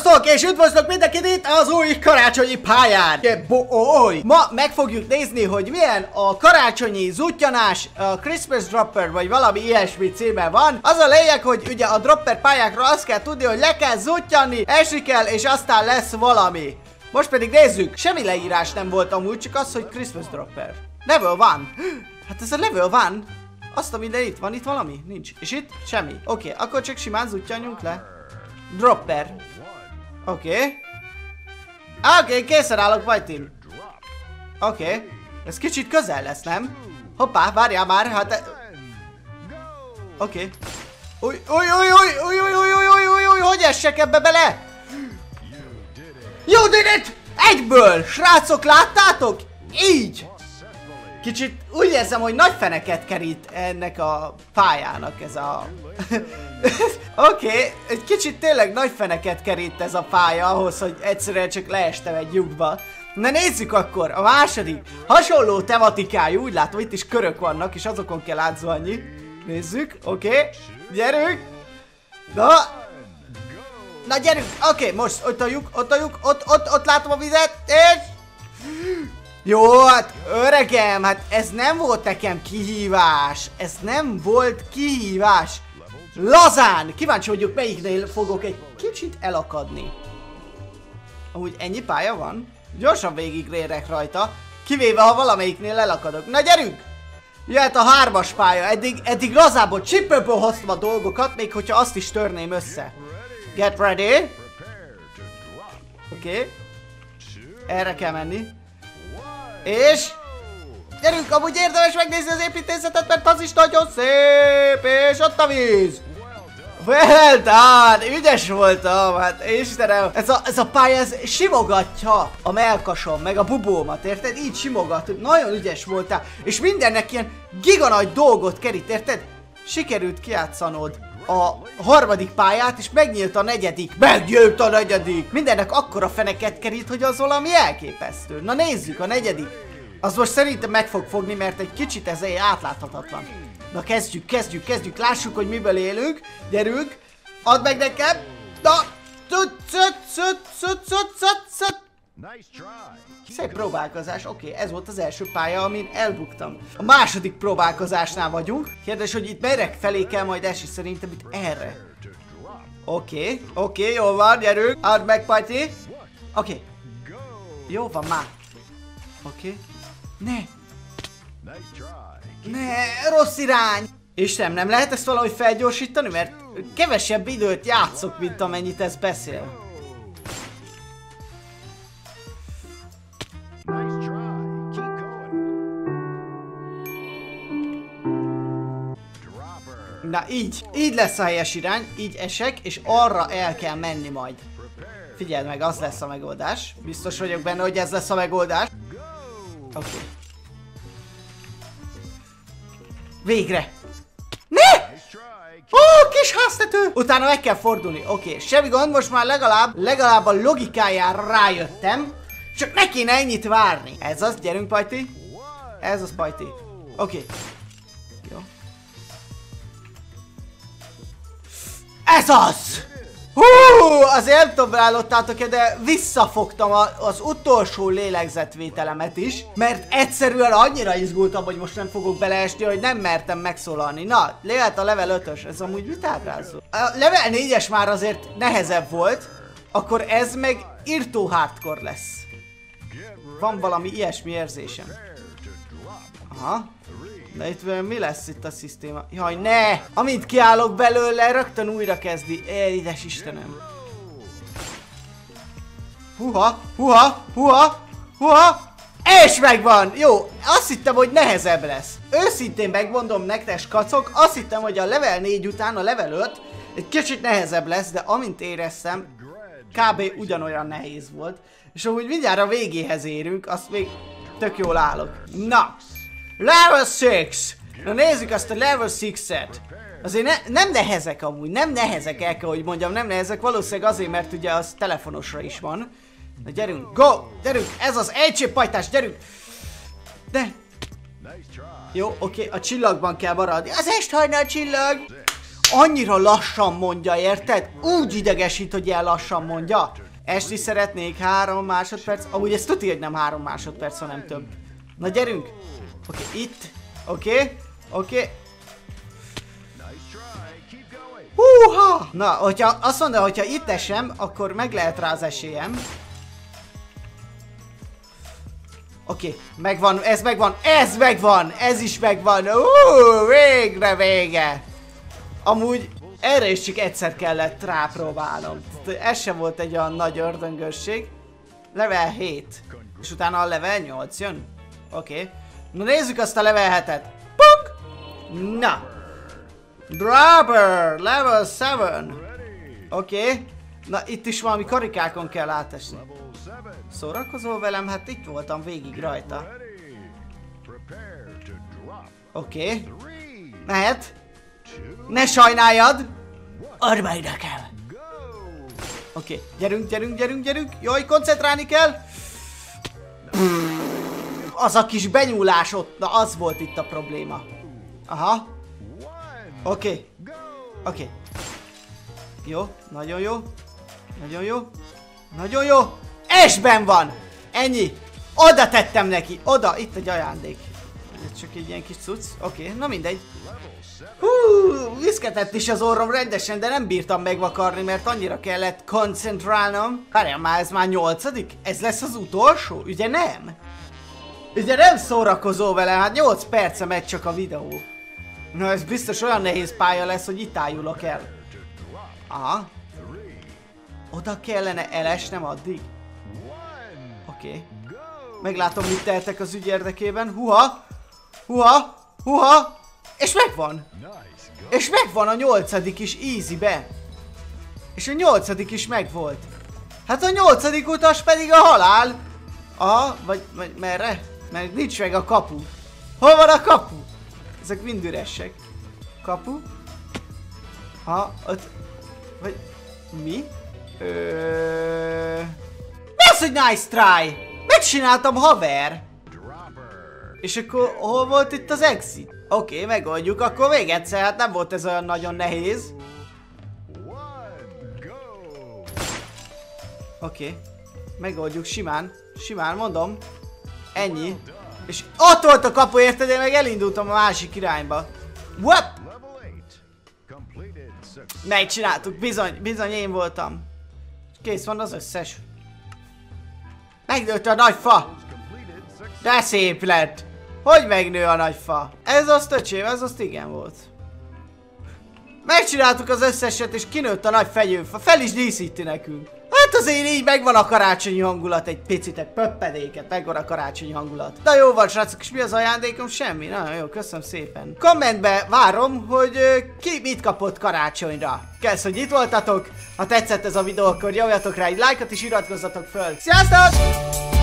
Sziasztok, és üdvözlök mindenkit itt az új karácsonyi pályán! Ma meg fogjuk nézni, hogy milyen a karácsonyi zuttyanás, a Christmas Dropper, vagy valami ilyesmi címe van. Az a lényeg, hogy ugye a Dropper pályákra azt kell tudni, hogy le kell zuttyanni, esni kell, és aztán lesz valami. Most pedig nézzük, semmi leírás nem volt amúgy, csak az, hogy Christmas Dropper. Level 1. Hát ez a level 1. Azt a minden itt van, itt valami? Nincs. És itt? Semmi. Oké, akkor csak simán zuttyanjunk le. Dropper. Oké, készen állok, Vajtin. Oké, ez kicsit közel lesz, nem? Hoppá, várjál már, hát... Oké. Új, hogy essek ebbe bele? You did it! Egyből! Srácok, láttátok? Így! Kicsit úgy érzem, hogy nagy feneket kerít ennek a pályának ez a... Oké, egy kicsit tényleg nagy feneket kerít ez a pálya ahhoz, hogy egyszerűen csak leestem egy lyukba. Na nézzük akkor, a második. Hasonló tematikájú, úgy látom, itt is körök vannak, és azokon kell átzuhanni. Nézzük, oké, gyerünk. Na gyerünk, oké, most ott toljuk, ott látom a vizet, és... Jó, hát öregem, hát ez nem volt nekem kihívás. Ez nem volt kihívás. Lazán! Kíváncsi vagyok, melyiknél fogok egy kicsit elakadni. Amúgy ennyi pálya van? Gyorsan végigrérek rajta. Kivéve, ha valamelyiknél elakadok. Na gyerünk! Jöhet a 3-as pálya. Eddig lazából, csipőből hoztam a dolgokat, még hogyha azt is törném össze. Get ready. Oké. Erre kell menni. És... gyerünk, amúgy érdemes megnézni az építészetet, mert az is nagyon szép, és ott a víz. Well done, ügyes voltam, hát Istenem. Ez a pálya, ez simogatja a melkasom, meg a bubómat, érted? Így simogat, nagyon ügyes voltál. És mindennek ilyen giganagy dolgot kerít, érted? Sikerült kijátszanod a harmadik pályát, és megnyílt a negyedik. Megnyílt a negyedik! Mindennek akkora feneket kerít, hogy az valami elképesztő. Na nézzük, a negyedik. Az most szerintem meg fog fogni, mert egy kicsit ez átláthatatlan. Na kezdjük, lássuk, hogy miből élünk. Gyerünk, add meg nekem. Na, szép próbálkozás, oké, ez volt az első pálya, amin elbuktam. A második próbálkozásnál vagyunk. Kérdés, hogy itt merre felé kell majd esni, szerintem itt erre. Oké, jól van, gyerünk, add meg, Pati. Oké. Jó van már. Oké. Ne, rossz irány! Istenem, nem lehet ezt valahogy felgyorsítani, mert kevesebb időt játszok, mint amennyit ez beszél. Na így lesz a helyes irány, így esek, és arra el kell menni majd. Figyeld meg, az lesz a megoldás. Biztos vagyok benne, hogy ez lesz a megoldás. Oké. Végre! Ne! Ó, kis háztető! Utána meg kell fordulni. Oké, semmi gond, most már legalább a logikájára rájöttem. Csak ne kéne ennyit várni. Ez az, gyerünk, Pajti. Ez az, Pajti. Oké. Jó. Ez az! Azért nem tudom, állottátok-e, de visszafogtam az utolsó lélegzetvételemet is, mert egyszerűen annyira izgultam, hogy most nem fogok beleesni, hogy nem mertem megszólalni. Na, lehet a level 5-ös, ez amúgy mit ábrázol? A level 4-es már azért nehezebb volt, akkor ez meg írtó hardcore lesz. Van valami ilyesmi érzésem. Aha. De itt mi lesz itt a szisztéma? Jaj, ne! Amint kiállok belőle, rögtön újra kezdi. Édes Istenem. Huha! És megvan! Jó, azt hittem, hogy nehezebb lesz. Őszintén megmondom nektek, kacok, azt hittem, hogy a level 4 után a level 5 egy kicsit nehezebb lesz, de amint éreztem, kb. Ugyanolyan nehéz volt. És amúgy mindjárt a végéhez érünk, azt még tök jól állok. Na! Level 6! Na nézzük azt a level 6-et. Azért nem nehezek amúgy, nem nehezek, el kell, hogy mondjam, nem nehezek. Valószínűleg azért, mert ugye az telefonosra is van. Na gyerünk, go! Gyerünk, ez az egyséppajtás, gyerünk! De... Jó, oké, a csillagban kell maradni. Az esthajnal csillag! Annyira lassan mondja, érted? Úgy idegesít, hogy ilyen lassan mondja. Esni szeretnék 3 másodperc. Amúgy ez tuti, hogy nem 3 másodperc, hanem több. Na gyerünk. Oké, itt. Oké. Húha! Na, hogyha azt mondja, hogyha itt esem, akkor meg lehet rá az esélyem. Oké, megvan, ez is megvan. Végre vége. Amúgy erre is csak egyszer kellett rápróbálnom. Ez sem volt egy olyan nagy ördöngösség. Level 7. És utána a level 8 jön. Oké. Na nézzük azt a level 7-et. Punk! Na. Dropper! Level 7. Oké. Na itt is valami karikákon kell átesni. Szórakozol velem? Hát itt voltam végig rajta. Oké. Mehet. Ne sajnáljad! Add meg nekem! Oké, gyerünk! Jaj, koncentrálni kell! Az a kis benyúlás ott, na az volt itt a probléma. Aha. Oké. Jó, nagyon jó. Esben van! Ennyi! Oda tettem neki! Oda! Itt egy ajándék. Ez csak egy ilyen kis cucc. Oké, na mindegy. Hú, viszketett is az orrom rendesen, de nem bírtam megvakarni, mert annyira kellett koncentrálnom. Várjál már, ez már 8. Ez lesz az utolsó? Ugye nem? Ugye nem szórakozol vele, hát 8 perce megy csak a videó. Na ez biztos olyan nehéz pálya lesz, hogy itt ájulok el. Aha. Oda kellene elesnem addig. Oké. Meglátom, mit tehetek az ügy érdekében. Huha! És megvan! És megvan a 8. is easybe. És a 8. is megvolt. Hát a 8. utas pedig a halál. Aha, vagy merre? Mert nincs meg a kapu. Hol van a kapu? Ezek mind üresek. Kapu? Ha, ott... Vagy... Mi? Mi az, hogy nice try? Megcsináltam, haver! És akkor hol volt itt az exit? Oké, megoldjuk, akkor még egyszer, hát nem volt ez olyan nagyon nehéz. Oké, megoldjuk simán, mondom. Ennyi. És ott volt a kapu, érted? Én meg elindultam a másik irányba. What? Megcsináltuk, bizony én voltam. Kész van az összes. Megnőtt a nagy fa. De szép lett. Hogy megnő a nagy fa? Ez azt öcsém, ez azt igen volt. Megcsináltuk az összeset és kinőtt a nagy fegyőfa. Fel is díszíti nekünk. Hát azért így megvan a karácsonyi hangulat, egy picit, egy pöppedéket, megvan a karácsonyi hangulat. De jó van, srácok, és mi az ajándékom? Semmi. Nagyon jó, köszönöm szépen. Kommentbe várom, hogy ki mit kapott karácsonyra. Kösz, hogy itt voltatok. Ha tetszett ez a videó, akkor nyomjatok rá egy lájkot és iratkozzatok föl. Sziasztok!